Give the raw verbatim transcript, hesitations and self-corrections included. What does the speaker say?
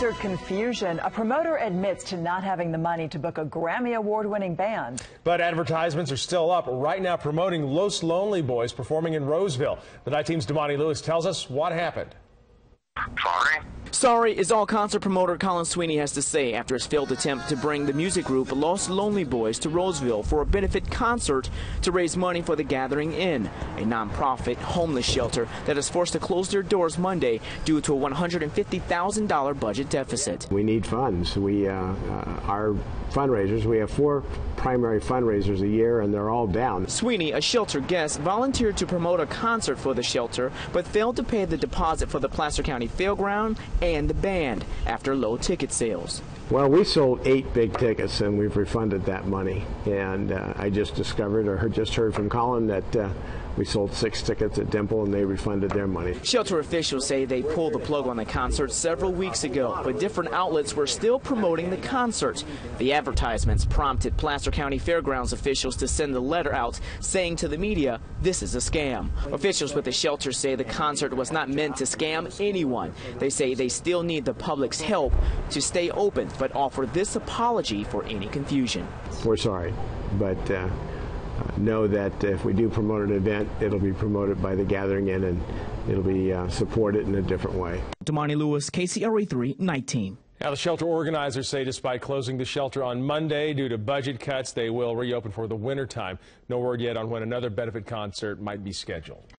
Concert confusion. A promoter admits to not having the money to book a Grammy Award-winning band. But advertisements are still up right now promoting Los Lonely Boys performing in Roseville. The Night Team's Damani Lewis tells us what happened. Sorry? Sorry is all concert promoter Colin Sweeney has to say after his failed attempt to bring the music group Los Lonely Boys to Roseville for a benefit concert to raise money for the Gathering Inn, a nonprofit homeless shelter that is forced to close their doors Monday due to a one hundred fifty thousand dollar budget deficit. We need funds. We uh, uh, our fundraisers, we have four primary fundraisers a year and they're all down. Sweeney, a shelter guest, volunteered to promote a concert for the shelter but failed to pay the deposit for the Placer County Fairground and the band after low ticket sales. Well, we sold eight big tickets and we've refunded that money. And uh, I just discovered or heard, just heard from Colin that uh, we sold six tickets at Dimple and they refunded their money. Shelter officials say they pulled the plug on the concert several weeks ago, but different outlets were still promoting the concert. The advertisements prompted Placer County Fairgrounds officials to send a letter out saying to the media, this is a scam. Officials with the shelter say the concert was not meant to scam anyone. They say they still need the public's help to stay open, but offer this apology for any confusion. We're sorry, but uh, know that if we do promote an event, it'll be promoted by the Gathering Inn and it'll be uh, supported in a different way. Damani Lewis, K C R A three, Night Team. Now, the shelter organizers say despite closing the shelter on Monday due to budget cuts, they will reopen for the wintertime. No word yet on when another benefit concert might be scheduled.